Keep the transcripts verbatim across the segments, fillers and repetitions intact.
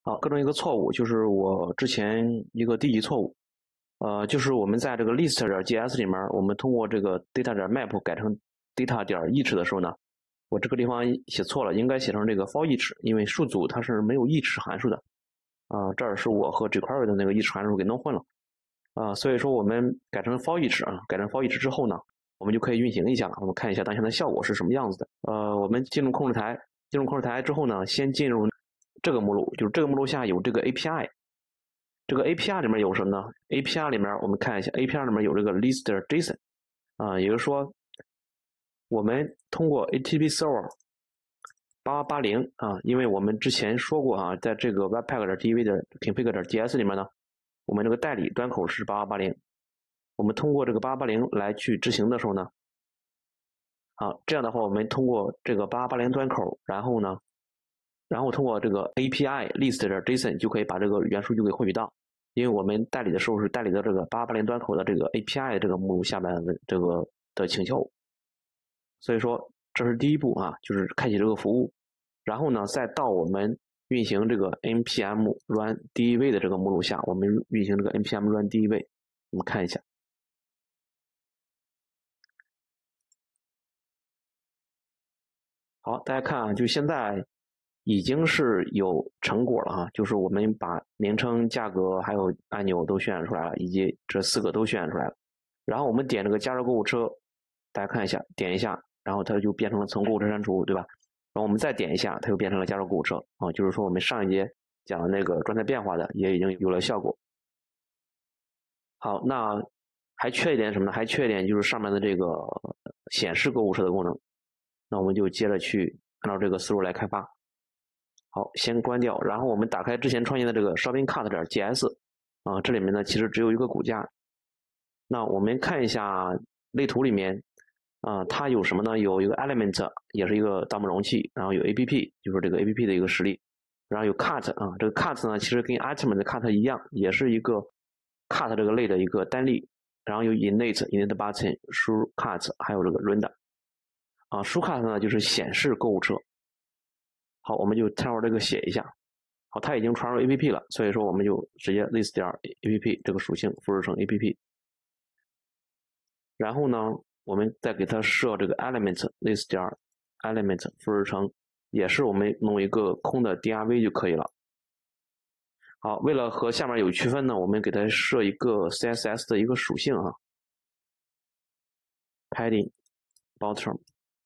好，更正一个错误，就是我之前一个低级错误，呃，就是我们在这个 list 点 js 里面，我们通过这个 data 点 map 改成 data 点 each 的时候呢，我这个地方写错了，应该写成这个 for each，因为数组它是没有 each 函数的，啊、呃，这儿是我和 jQuery 的那个 each 函数给弄混了，啊、呃，所以说我们改成 for each 啊，改成 for each 之后呢，我们就可以运行一下，我们看一下当前的效果是什么样子的。呃，我们进入控制台，进入控制台之后呢，先进入这个目录，就是这个目录下有这个 A P I， 这个 A P I 里面有什么呢 ？A P I 里面我们看一下 ，A P I 里面有这个 list JSON， 啊，也就是说，我们通过 H T T P Server 八八八零啊，因为我们之前说过啊，在这个 webpack 点 D V 的 config 点 J S 里面呢，我们这个代理端口是八八八零，我们通过这个八八八零来去执行的时候呢，啊，这样的话我们通过这个八八八零端口，然后呢。然后通过这个 A P I list 点 JSON 就可以把这个原数据给获取到，因为我们代理的时候是代理的这个八八八零端口的这个 A P I 这个目录下面的这个的请求，所以说这是第一步啊，就是开启这个服务，然后呢再到我们运行这个 npm run dev 的这个目录下，我们运行这个 npm run dev， 我们看一下。好，大家看啊，就现在。已经是有成果了哈，就是我们把名称、价格还有按钮都渲染出来了，以及这四个都渲染出来了。然后我们点这个加入购物车，大家看一下，点一下，然后它就变成了从购物车删除，对吧？然后我们再点一下，它又变成了加入购物车啊，就是说我们上一节讲的那个状态变化的也已经有了效果。好，那还缺一点什么呢？还缺一点就是上面的这个显示购物车的功能。那我们就接着去按照这个思路来开发。好，先关掉，然后我们打开之前创建的这个 shopping cart 点 js 啊，这里面呢其实只有一个骨架。那我们看一下类图里面啊，它有什么呢？有一个 element， 也是一个盗墓容器，然后有 app， 就是这个 app 的一个实例，然后有 cart 啊，这个 cart 呢其实跟 item 的 cart 一样，也是一个 cart 这个类的一个单例，然后有 init、init button、输 cart， 还有这个 render 啊，输 cart 呢就是显示购物车。好，我们就参照这个写一下。好，它已经传入 A P P 了，所以说我们就直接 list 点 A P P 这个属性复制成 A P P。然后呢，我们再给它设这个 element list 点 element 复制成，也是我们弄一个空的 D R V 就可以了。好，为了和下面有区分呢，我们给它设一个 C S S 的一个属性啊 ，padding bottom。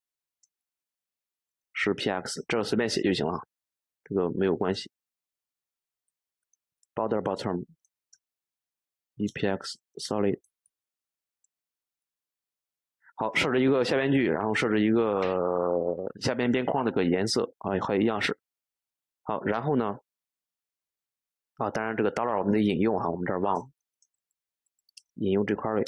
是 P X， 这随便写就行了，这个没有关系。border bottom E P X solid。好，设置一个下边距，然后设置一个下边边框的个颜色啊，还有样式。好，然后呢，啊，当然这个 dollar 我们得引用哈，我们这儿忘了引用 jQuery。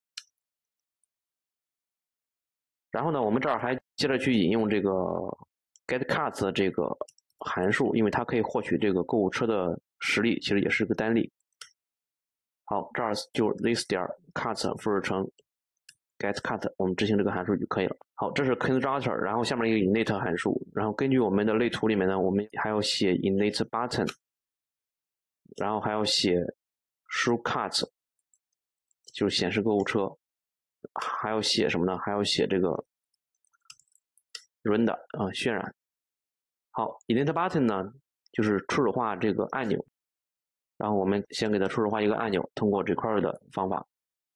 然后呢，我们这儿还接着去引用这个 getCart 这个函数，因为它可以获取这个购物车的实例，其实也是个单例。好，这儿就 this 点 cart 复制成 getCart， 我们执行这个函数就可以了。好，这是 constructor， 然后下面一个 init 函数，然后根据我们的类图里面呢，我们还要写 init button， 然后还要写 show cart， 就是显示购物车。还要写什么呢？还要写这个 render 啊、呃，渲染。好 ，init button 呢，就是初始化这个按钮。然后我们先给它初始化一个按钮，通过 jQuery 的方法。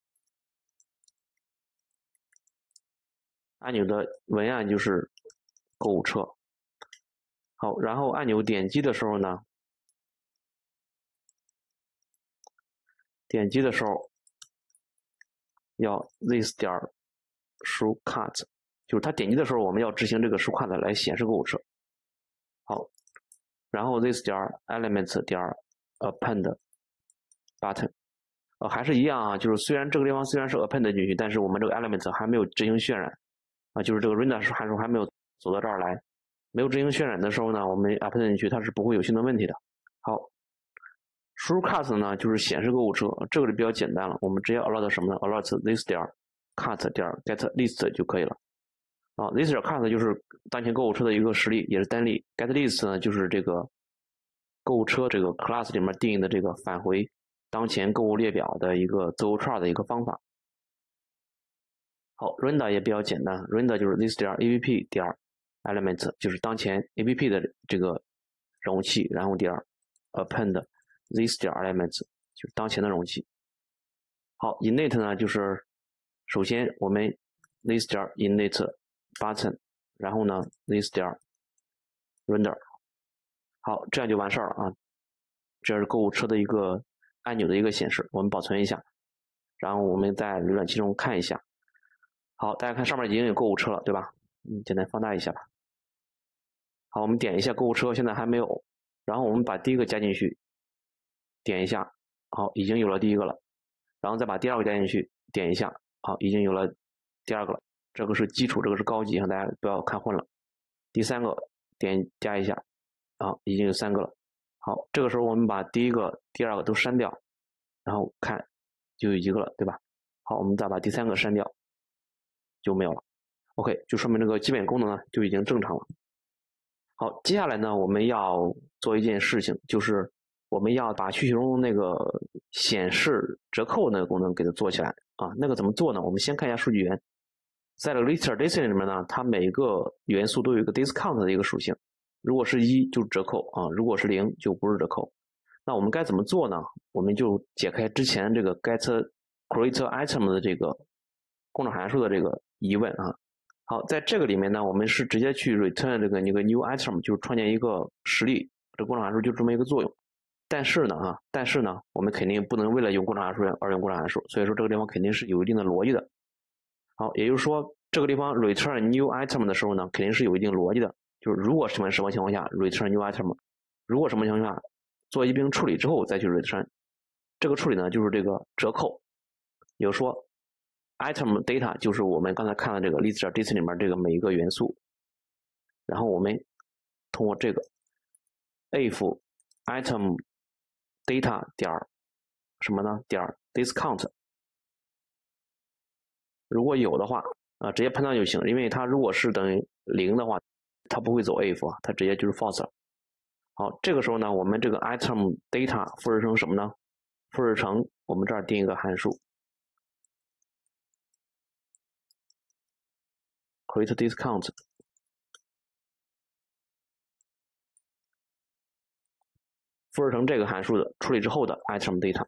按钮的文案就是购物车。好，然后按钮点击的时候呢，点击的时候。要 this 点 show cart， 就是它点击的时候，我们要执行这个 show cart 来显示购物车。好，然后 this 点 element 点 append button， 呃，还是一样啊，就是虽然这个地方虽然是 append 进去，但是我们这个 element 还没有执行渲染啊，就是这个 render 函数还没有走到这儿来，没有执行渲染的时候呢，我们 append 进去它是不会有新的问题的。好。输入 cart 呢，就是显示购物车，这个就比较简单了。我们直接 alert 什么呢 ？alert this 点 cart 点 get list 就可以了。啊 ，this 点 cart 就是当前购物车的一个实例，也是单例。get list 呢，就是这个购物车这个 class 里面定义的这个返回当前购物列表的一个字符串的一个方法。好 ，render 也比较简单 ，render 就是 this 点 app 点 element 就是当前 app 的这个容器，然后点 append this 点 element 就是当前的容器。好 ，init 呢就是首先我们 this 点 init button， 然后呢 this 点 render。好，这样就完事儿了啊。这是购物车的一个按钮的一个显示，我们保存一下，然后我们在浏览器中看一下。好，大家看上面已经有购物车了，对吧？嗯，简单放大一下吧。好，我们点一下购物车，现在还没有。然后我们把第一个加进去，点一下，好，已经有了第一个了。然后再把第二个加进去，点一下，好，已经有了第二个了。这个是基础，这个是高级，大家不要看混了。第三个点加一下，啊，已经有三个了。好，这个时候我们把第一个、第二个都删掉，然后看就有一个了，对吧？好，我们再把第三个删掉，就没有了。OK， 就说明这个基本功能呢就已经正常了。好，接下来呢我们要做一件事情，就是我们要把需求中那个显示折扣那个功能给它做起来啊。那个怎么做呢？我们先看一下数据源，在这个 lister destination 里面呢，它每个元素都有一个 discount 的一个属性。如果是一就是折扣啊，如果是零就不是折扣。那我们该怎么做呢？我们就解开之前这个 get create item 的这个工厂函数的这个疑问啊。好，在这个里面呢，我们是直接去 return 这个一个 new item， 就是创建一个实例，这工厂函数就这么一个作用。但是呢啊，但是呢，我们肯定不能为了用工厂函数而用工厂函数，所以说这个地方肯定是有一定的逻辑的。好，也就是说这个地方 return new item 的时候呢，肯定是有一定逻辑的。就是如果什么什么情况下 return new item， 如果什么情况下做一并处理之后再去 return， 这个处理呢就是这个折扣。也就是说 item data 就是我们刚才看的这个 list data 里面这个每一个元素，然后我们通过这个 if item data 点什么呢？点 discount， 如果有的话啊，直接判断就行，因为它如果是等于零的话，它不会走 if 啊，它直接就是 false 了。好，这个时候呢，我们这个 item data 复制成什么呢？复制成我们这儿定一个函数 create discount， 复制成这个函数的处理之后的 item data。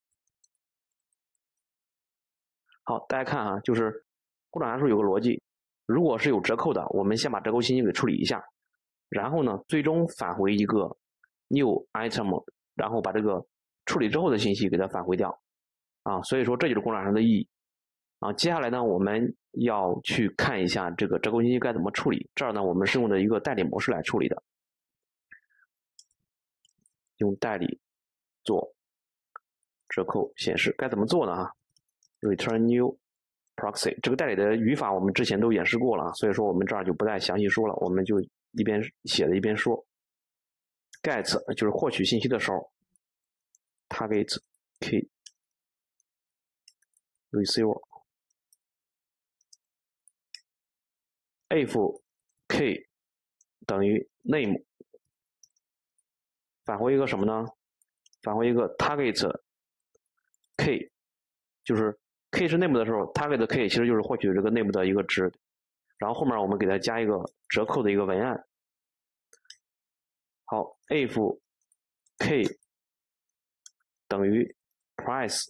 好，大家看啊，就是工厂函数有个逻辑，如果是有折扣的，我们先把折扣信息给处理一下，然后呢，最终返回一个 new item， 然后把这个处理之后的信息给它返回掉啊。所以说这就是工厂函数的意义啊。接下来呢，我们要去看一下这个折扣信息该怎么处理。这儿呢，我们是用的一个代理模式来处理的，用代理做折扣显示，该怎么做呢？啊 ，return new proxy 这个代理的语法我们之前都演示过了，所以说我们这儿就不再详细说了，我们就一边写的一边说。get 就是获取信息的时候 ，target key receiver if key 等于 name， 返回一个什么呢？返回一个 target key， 就是 key 是 name 的时候 ，target key 其实就是获取这个 name 的一个值，然后后面我们给它加一个折扣的一个文案。好 ，if key 等于 price，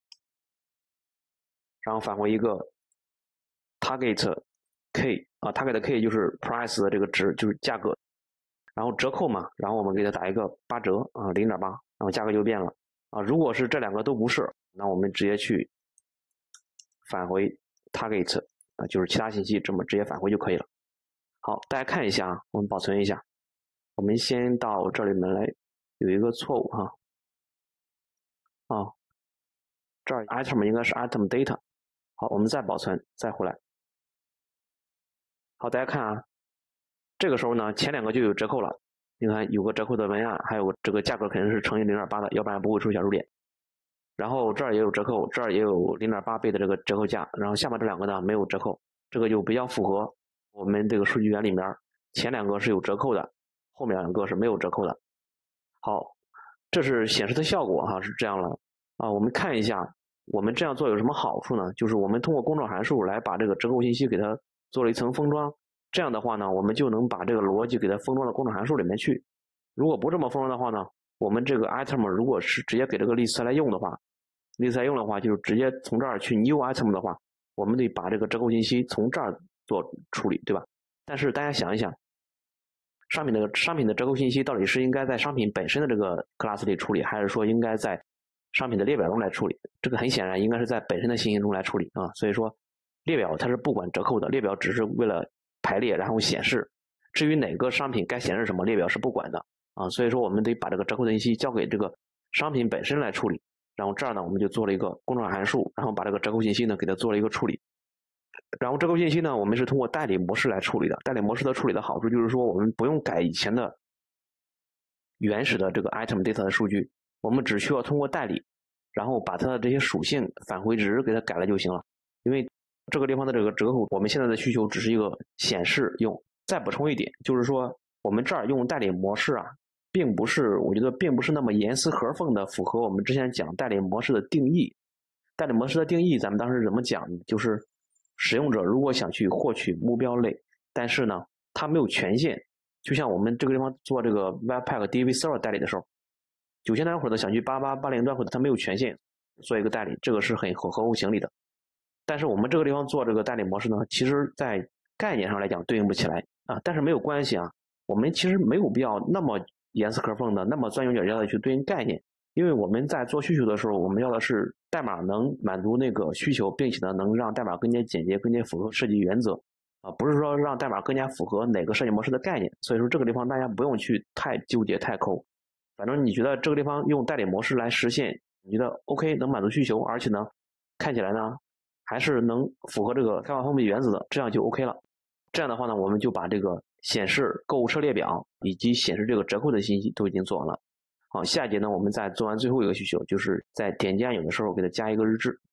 然后返回一个 target key 啊 ，target key 就是 price 的这个值，就是价格，然后折扣嘛，然后我们给它打一个八折啊，零点八，然后价格就变了啊。如果是这两个都不是，那我们直接去返回 target 啊，就是其他信息这么直接返回就可以了。好，大家看一下啊，我们保存一下。我们先到这里面来，有一个错误哈，啊，这儿 item 应该是 item data。好，我们再保存，再回来。好，大家看啊，这个时候呢，前两个就有折扣了。你看有个折扣的文案，还有这个价格肯定是乘以 零点八 的，要不然不会出小数点。然后这儿也有折扣，这儿也有 零点八 倍的这个折扣价，然后下面这两个呢没有折扣，这个就比较符合我们这个数据源里面前两个是有折扣的，后面两个是没有折扣的。 好，这是显示的效果哈，是这样了啊。我们看一下，我们这样做有什么好处呢？就是我们通过工作函数来把这个折扣信息给它做了一层封装，这样的话呢，我们就能把这个逻辑给它封装到工作函数里面去。如果不这么封装的话呢，我们这个 item 如果是直接给这个 list 来用的话 ，list 来用的话，就是直接从这儿去 new item 的话，我们得把这个折扣信息从这儿做处理，对吧？但是大家想一想，商品的商品的折扣信息到底是应该在商品本身的这个 class 里处理，还是说应该在商品的列表中来处理？这个很显然应该是在本身的信息中来处理啊。所以说，列表它是不管折扣的，列表只是为了排列然后显示。至于哪个商品该显示什么，列表是不管的啊。所以说，我们得把这个折扣信息交给这个商品本身来处理。然后这儿呢，我们就做了一个工作函数，然后把这个折扣信息呢给它做了一个处理。然后折扣信息呢，我们是通过代理模式来处理的。代理模式的处理的好处就是说，我们不用改以前的原始的这个 item data 的数据，我们只需要通过代理，然后把它的这些属性返回值给它改了就行了。因为这个地方的这个折扣，我们现在的需求只是一个显示用。再补充一点，就是说我们这儿用代理模式啊，并不是我觉得并不是那么严丝合缝的符合我们之前讲代理模式的定义。代理模式的定义，咱们当时怎么讲呢？就是使用者如果想去获取目标类，但是呢，它没有权限，就像我们这个地方做这个 Webpack D V Server 代理的时候，九千端口的想去八八八零端口的，它没有权限做一个代理，这个是很合合乎情理的。但是我们这个地方做这个代理模式呢，其实在概念上来讲对应不起来啊，但是没有关系啊，我们其实没有必要那么严丝合缝的、那么钻牛角尖的去对应概念。因为我们在做需求的时候，我们要的是代码能满足那个需求，并且呢能让代码更加简洁、更加符合设计原则啊，不是说让代码更加符合哪个设计模式的概念。所以说这个地方大家不用去太纠结、太抠，反正你觉得这个地方用代理模式来实现，你觉得 OK 能满足需求，而且呢看起来呢还是能符合这个开发封闭原则的，这样就 OK 了。这样的话呢，我们就把这个显示购物车列表以及显示这个折扣的信息都已经做完了。好，下节呢，我们再做完最后一个需求，就是在点击按钮的时候给它加一个日志。